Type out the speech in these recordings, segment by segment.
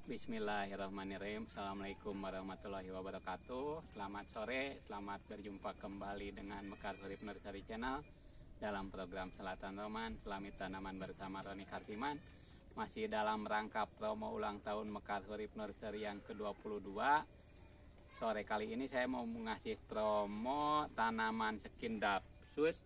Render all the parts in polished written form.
Bismillahirrahmanirrahim. Assalamualaikum warahmatullahi wabarakatuh. Selamat sore, selamat berjumpa kembali dengan Mekar Urip Nursery Channel dalam program Selatan Roman Selami Tanaman bersama Roni Kartiman. Masih dalam rangka promo ulang tahun Mekar Urip Nursery yang ke-22. Sore kali ini saya mau mengasih promo tanaman Skindapsus.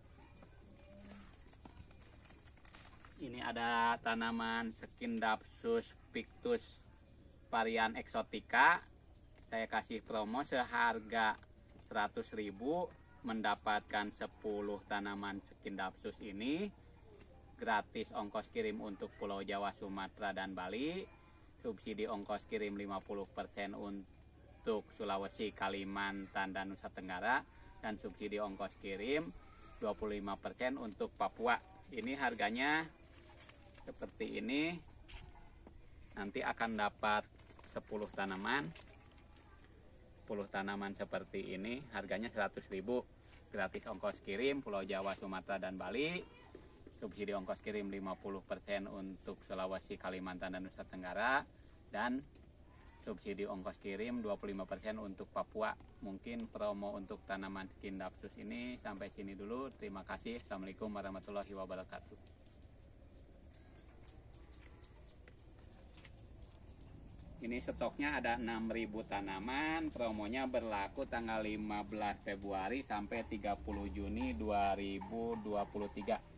Ini ada tanaman Skindapsus pictus varian eksotika. Saya kasih promo seharga 100.000 mendapatkan 10 tanaman Skindapsus ini, gratis ongkos kirim untuk Pulau Jawa, Sumatera dan Bali, subsidi ongkos kirim 50% untuk Sulawesi, Kalimantan dan Nusa Tenggara, dan subsidi ongkos kirim 25% untuk Papua. Ini harganya seperti ini. Nanti akan dapat 10 tanaman seperti ini, harganya 100.000, gratis ongkos kirim Pulau Jawa, Sumatera dan Bali, subsidi ongkos kirim 50% untuk Sulawesi, Kalimantan dan Nusa Tenggara, dan subsidi ongkos kirim 25% untuk Papua. Mungkin promo untuk tanaman Skindapsus ini sampai sini dulu. Terima kasih. Assalamualaikum warahmatullahi wabarakatuh. Ini stoknya ada 6.000 tanaman, promonya berlaku tanggal 15 Februari sampai 30 Juni 2023.